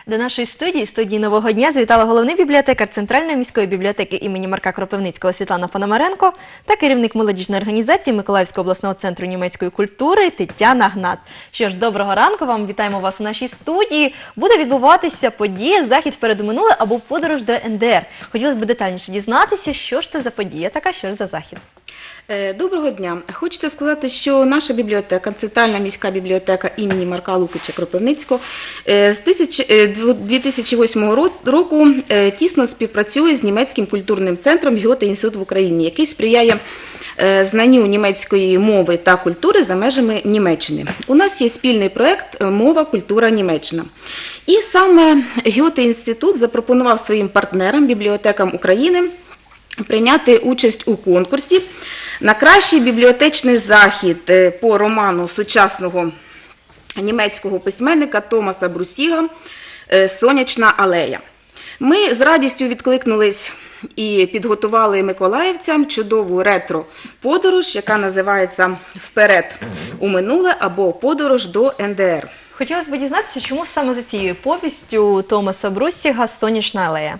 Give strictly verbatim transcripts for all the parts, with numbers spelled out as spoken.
До нашої студії, студії «Нового дня» завітала головний бібліотекар Центральної міської бібліотеки імені Марка Кропивницького Світлана Пономаренко та керівник молодіжної організації Миколаївського обласного центру німецької культури Тетяна Гнат. Що ж, доброго ранку вам, вітаємо вас у нашій студії. Буде відбуватися подія «Захід вперед у минуле» або «Подорож до ен де ер». Хотілося б детальніше дізнатися, що ж це за подія така, що ж за захід. Доброго дня. Хочеться сказати, що наша бібліотека, Центральна міська бібліотека імені Марка Лукича Кропивницького, з дві тисячі восьмого року тісно співпрацює з німецьким культурним центром Гьоте-Інститут в Україні, який сприяє знанню німецької мови та культури за межами Німеччини. У нас є спільний проєкт «Мова, культура, Німеччина». І саме Гьоте-Інститут запропонував своїм партнерам, бібліотекам України, прийняти участь у конкурсі на кращий бібліотечний захід по роману сучасного німецького письменника Томаса Брусіга «Сонячна алея». Ми з радістю відкликнулись і підготували миколаївцям чудову ретро-подорож, яка називається «Вперед у минуле» або «Подорож до ен де ер». Хотілося б дізнатися, чому саме за цією повістю Томаса Брусіга «Сонячна алея».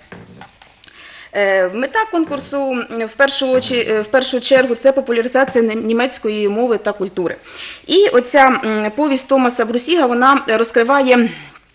Мета конкурсу в першу, в першу чергу це популяризація німецької мови та культури. І оця повість Томаса Брусіга, вона розкриває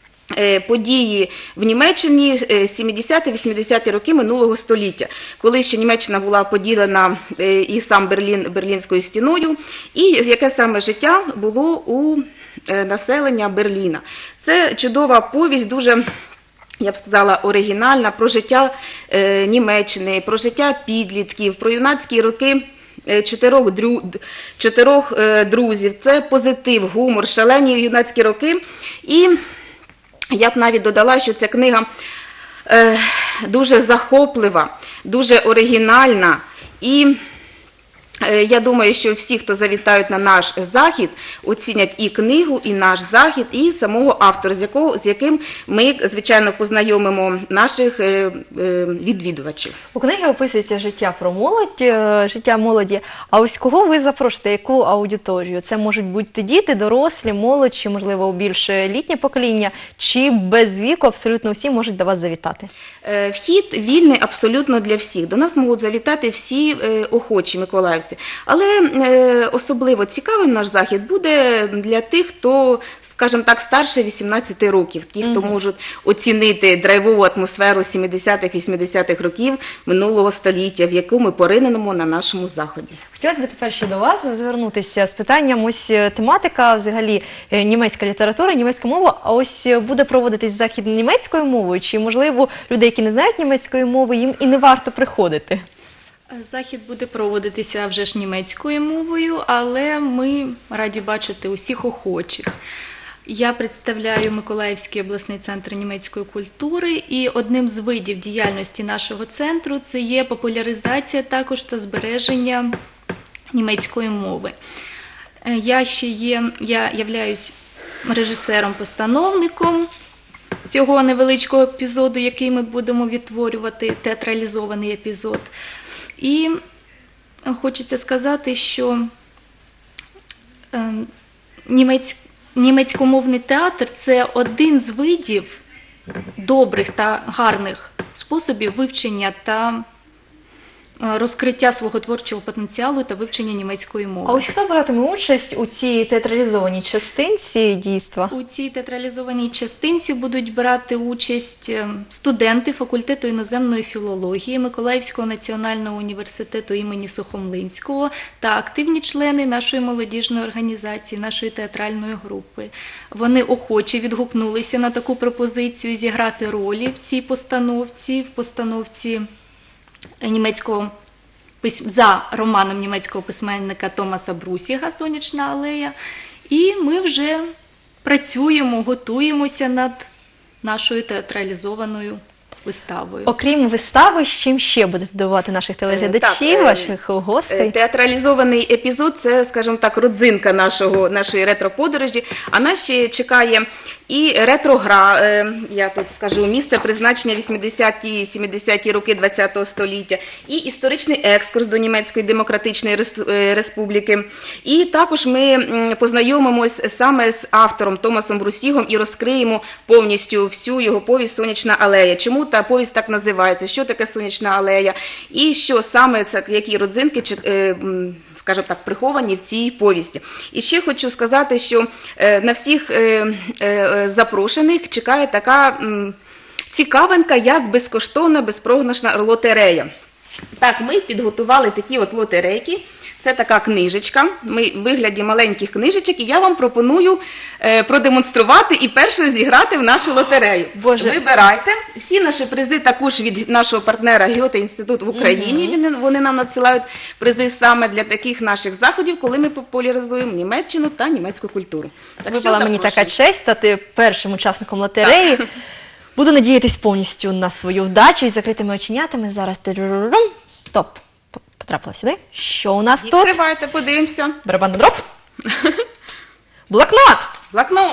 події в Німеччині сімдесяті-вісімдесяті роки минулого століття, коли ще Німеччина була поділена і сам Берлін Берлінською стіною, і яке саме життя було у населення Берліна. Це чудова повість, дуже, я б сказала, оригінальна, про життя е, Німеччини, про життя підлітків, про юнацькі роки е, чотирьох, дру, чотирьох е, друзів. Це позитив, гумор, шалені юнацькі роки. І я б навіть додала, що ця книга е, дуже захоплива, дуже оригінальна. І я думаю, що всі, хто завітають на наш захід, оцінять і книгу, і наш захід, і самого автора, з, якого, з яким ми, звичайно, познайомимо наших відвідувачів. У книгі описується життя про молодь, життя молоді. А ось кого ви запрошуєте, яку аудиторію? Це можуть бути діти, дорослі, молодь, чи, можливо, більш літнє покоління, чи без віку абсолютно всі можуть до вас завітати? Вхід вільний абсолютно для всіх. До нас можуть завітати всі охочі миколаївці. Але е, особливо цікавим наш захід буде для тих, хто, скажімо так, старше вісімнадцяти років, ті, хто можуть оцінити драйвову атмосферу сімдесятих-вісімдесятих років минулого століття, в яку ми поринемо на нашому заході. Хотілося б тепер ще до вас звернутися з питанням, ось тематика, взагалі, німецька література, німецька мова, а ось буде проводитись захід німецькою мовою, чи, можливо, людей, які не знають німецької мови, їм і не варто приходити? Захід буде проводитися вже ж німецькою мовою, але ми раді бачити усіх охочих. Я представляю Миколаївський обласний центр німецької культури, і одним з видів діяльності нашого центру це є популяризація також та збереження німецької мови. Я ще є, я являюсь режисером-постановником цього невеличкого епізоду, який ми будемо відтворювати, театралізований епізод. І хочеться сказати, що німець, німецькомовний театр – це один з видів добрих та гарних способів вивчення та розкриття свого творчого потенціалу та вивчення німецької мови. А ось хто братиме участь у цій театралізованій частинці дійства? У цій театралізованій частинці будуть брати участь студенти факультету іноземної філології Миколаївського національного університету імені Сухомлинського та активні члени нашої молодіжної організації, нашої театральної групи. Вони охоче відгукнулися на таку пропозицію зіграти ролі в цій постановці, в постановці німецького за романом німецького письменника Томаса Брусіга «Сонячна алея». І ми вже працюємо, готуємося над нашою театралізованою виставою. Окрім вистави, з чим ще будете дивувати наших телеглядачів, так, е, ваших гостей? Театралізований епізод – це, скажімо так, родзинка нашого, нашої ретро-подорожі. А нас ще чекає і ретро-гра, е, я тут скажу, місце призначення вісімдесяті-сімдесяті роки ХХ століття, і історичний екскурс до Німецької Демократичної Рес- е, Республіки. І також ми м, познайомимось саме з автором Томасом Брусігом і розкриємо повністю всю його повість «Сонячна алея». Чому та повість так називається, що таке «Сонячна алея» і що саме, це, які родзинки, чи, е, м, скажімо так, приховані в цій повісті. І ще хочу сказати, що е, на всіх е, е, запрошених чекає така м, цікавинка, як безкоштовна безпрограшна лотерея. Так, ми підготували такі от лотерейки. Це така книжечка, ми в вигляді маленьких книжечок, і я вам пропоную е, продемонструвати і першою зіграти в нашу лотерею. Боже. Вибирайте. Всі наші призи також від нашого партнера Гьоте-інститут в Україні. Вони, вони нам надсилають призи саме для таких наших заходів, коли ми популяризуємо Німеччину та німецьку культуру. Так що Випала мені така запрошую. честь стати першим учасником лотереї. Буду надіятись повністю на свою вдачу і закритими оченятами. Зараз тирурурум. Стоп. П- Потрапила сюди. Що у нас тут? Відкривайте, подивимося. Барабанна дроб. Блокнот. Блокнот.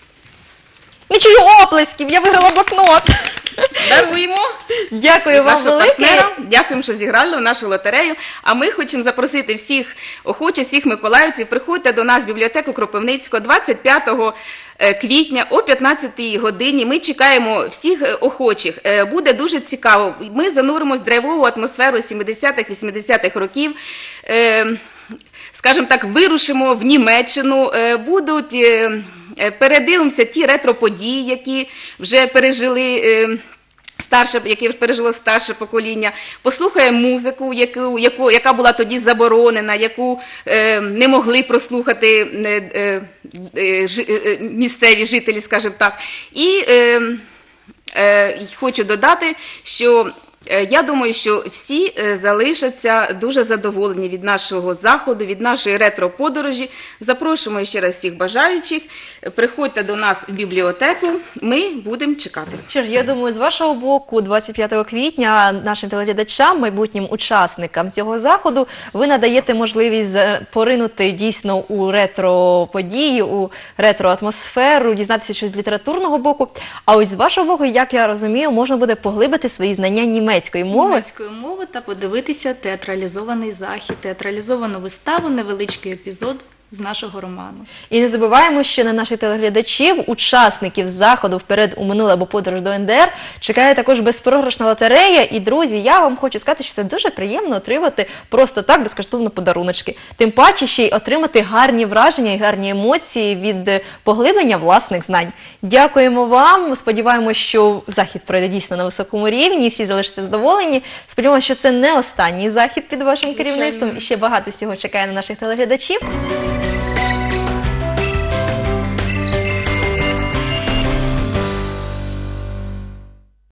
Не чую оплесків, я виграла блокнот. Даруємо. Дякую Від вам нашого велике. партнера. Дякуємо, що зіграли в нашу лотерею. А ми хочемо запросити всіх охочих, всіх миколаївців. Приходьте до нас в бібліотеку Кропивницького двадцять п'ятого квітня о п'ятнадцятій годині. Ми чекаємо всіх е, охочих. Е, Буде дуже цікаво. Ми зануримось в драйвову атмосферу сімдесятих-вісімдесятих років. Е, Скажімо так, вирушимо в Німеччину. Е, Будуть... е, е, Передивимося ті ретро-події, які вже пережили е, старше, яке пережило старше покоління, послухаємо музику, яку, яку, яка була тоді заборонена, яку е, не могли прослухати е, е, е, жи- е, місцеві жителі, скажімо так. І е, е, хочу додати, що е, я думаю, що всі е, залишаться дуже задоволені від нашого заходу, від нашої ретро-подорожі. Запрошуємо ще раз всіх бажаючих. Приходьте до нас в бібліотеку, ми будемо чекати. Що ж, я думаю, з вашого боку, двадцять п'ятого квітня нашим телеглядачам, майбутнім учасникам цього заходу, ви надаєте можливість е, поринути дійсно у ретро-події, у ретро-атмосферу, дізнатися щось з літературного боку. А ось з вашого боку, як я розумію, можна буде поглибити свої знання німецької мови. Німецької мови та подивитися театралізований захід, театралізовану виставу, невеличкий епізод з нашого роману. І не забуваємо, що на наших телеглядачів, учасників заходу «Вперед у минуле» або «Подорож до ен де ер» чекає також безпрограшна лотерея. І, друзі, я вам хочу сказати, що це дуже приємно отримати просто так безкоштовно подаруночки. Тим паче ще й отримати гарні враження і гарні емоції від поглиблення власних знань. Дякуємо вам. Сподіваємося, що захід пройде дійсно на високому рівні, і всі залишаться задоволені. Сподіваємося, що це не останній захід під вашим Звичайно. керівництвом. І ще багато всього чекає на наших телеглядачів.